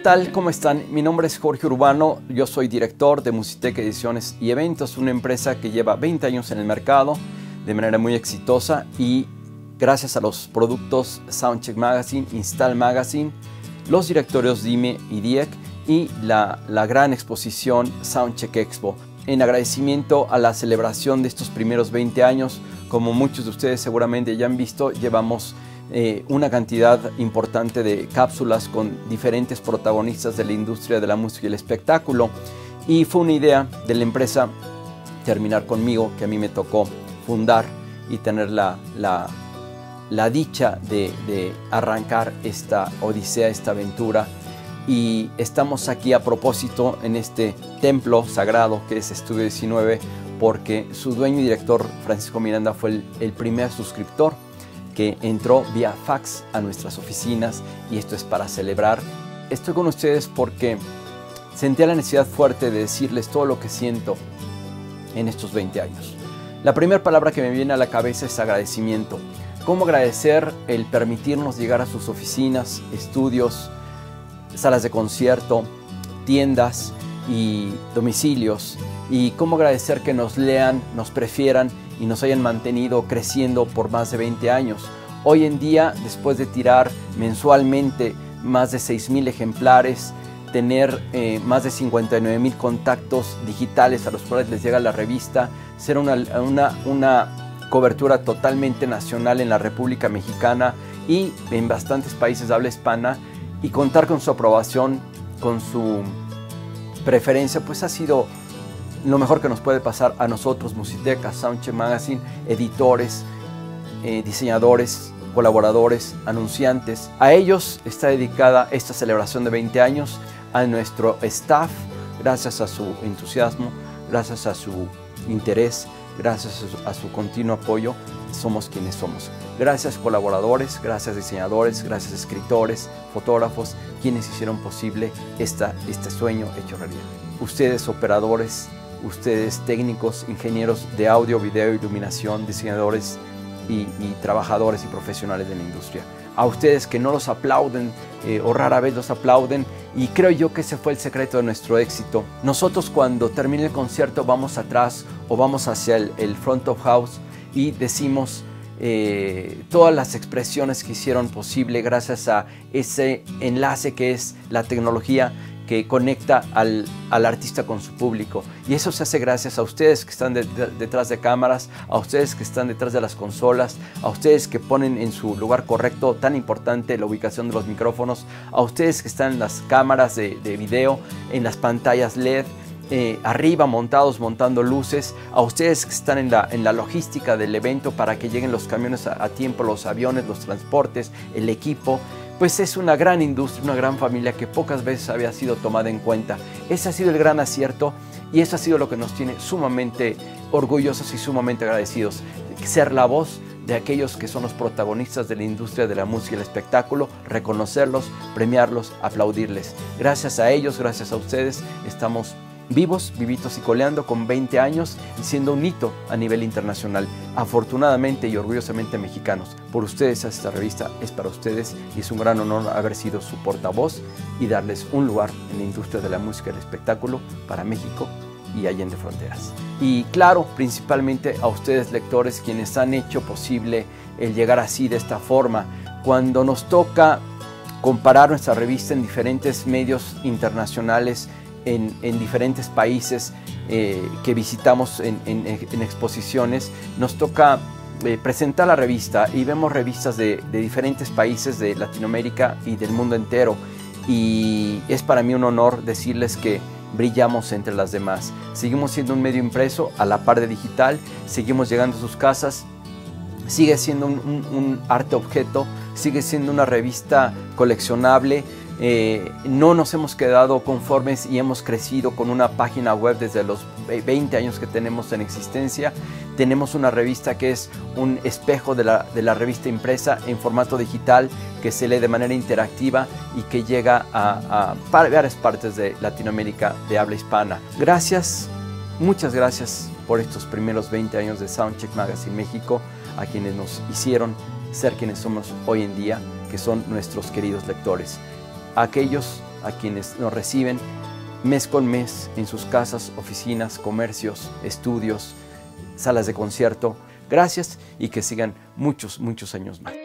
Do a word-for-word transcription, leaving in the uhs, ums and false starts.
tal? ¿Cómo están? Mi nombre es Jorge Urbano, yo soy director de Musitec Ediciones y Eventos, una empresa que lleva veinte años en el mercado de manera muy exitosa y gracias a los productos Soundcheck Magazine, Install Magazine, los directorios Dime y Diec y la, la gran exposición Soundcheck Expo. En agradecimiento a la celebración de estos primeros veinte años, como muchos de ustedes seguramente ya han visto, llevamos Eh, una cantidad importante de cápsulas con diferentes protagonistas de la industria de la música y el espectáculo, y fue una idea de la empresa terminar conmigo, que a mí me tocó fundar y tener la, la, la dicha de, de arrancar esta odisea, esta aventura. Y estamos aquí a propósito en este templo sagrado que es Estudio diecinueve, porque su dueño y director Francisco Miranda fue el, el primer suscriptor que entró vía fax a nuestras oficinas, y esto es para celebrar. Estoy con ustedes porque sentía la necesidad fuerte de decirles todo lo que siento en estos veinte años. La primera palabra que me viene a la cabeza es agradecimiento. ¿Cómo agradecer el permitirnos llegar a sus oficinas, estudios, salas de concierto, tiendas y domicilios? Y cómo agradecer que nos lean, nos prefieran y nos hayan mantenido creciendo por más de veinte años. Hoy en día, después de tirar mensualmente más de seis mil ejemplares, tener eh, más de cincuenta y nueve mil contactos digitales a los cuales les llega la revista, ser una, una, una cobertura totalmente nacional en la República Mexicana y en bastantes países de habla hispana, y contar con su aprobación, con su preferencia, pues ha sido lo mejor que nos puede pasar a nosotros, Musitec, a Soundcheck Magazine, editores, eh, diseñadores, colaboradores, anunciantes. A ellos está dedicada esta celebración de veinte años, a nuestro staff, gracias a su entusiasmo, gracias a su interés, gracias a su, a su continuo apoyo, somos quienes somos. Gracias colaboradores, gracias diseñadores, gracias escritores, fotógrafos, quienes hicieron posible esta, este sueño hecho realidad. Ustedes operadores, ustedes técnicos, ingenieros de audio, video, iluminación, diseñadores y, y trabajadores y profesionales de la industria. A ustedes que no los aplauden eh, o rara vez los aplauden, y creo yo que ese fue el secreto de nuestro éxito. Nosotros cuando termine el concierto vamos atrás o vamos hacia el, el front of house y decimos eh, todas las expresiones que hicieron posible gracias a ese enlace que es la tecnología que conecta al, al artista con su público, y eso se hace gracias a ustedes que están de, de, detrás de cámaras, a ustedes que están detrás de las consolas, a ustedes que ponen en su lugar correcto, tan importante la ubicación de los micrófonos, a ustedes que están en las cámaras de, de video, en las pantallas L E D, eh, arriba montados montando luces, a ustedes que están en la, en la logística del evento para que lleguen los camiones a, a tiempo, los aviones, los transportes, el equipo. Pues es una gran industria, una gran familia que pocas veces había sido tomada en cuenta. Ese ha sido el gran acierto y eso ha sido lo que nos tiene sumamente orgullosos y sumamente agradecidos. Ser la voz de aquellos que son los protagonistas de la industria de la música y el espectáculo, reconocerlos, premiarlos, aplaudirles. Gracias a ellos, gracias a ustedes, estamos vivos, vivitos y coleando con veinte años y siendo un hito a nivel internacional. Afortunadamente y orgullosamente mexicanos. Por ustedes esta revista es para ustedes y es un gran honor haber sido su portavoz y darles un lugar en la industria de la música y el espectáculo para México y allende fronteras. Y claro, principalmente a ustedes lectores, quienes han hecho posible el llegar así de esta forma. Cuando nos toca comparar nuestra revista en diferentes medios internacionales, En, en diferentes países eh, que visitamos en, en, en exposiciones, nos toca eh, presentar la revista y vemos revistas de, de diferentes países de Latinoamérica y del mundo entero, y es para mí un honor decirles que brillamos entre las demás. Seguimos siendo un medio impreso a la par de digital, seguimos llegando a sus casas, sigue siendo un, un, un arte objeto, sigue siendo una revista coleccionable. Eh, no nos hemos quedado conformes y hemos crecido con una página web desde los veinte años que tenemos en existencia. Tenemos una revista que es un espejo de la, de la revista impresa en formato digital, que se lee de manera interactiva y que llega a, a varias partes de Latinoamérica de habla hispana. Gracias, muchas gracias por estos primeros veinte años de Soundcheck Magazine México, a quienes nos hicieron ser quienes somos hoy en día, que son nuestros queridos lectores. A aquellos a quienes nos reciben mes con mes en sus casas, oficinas, comercios, estudios, salas de concierto. Gracias y que sigan muchos, muchos años más.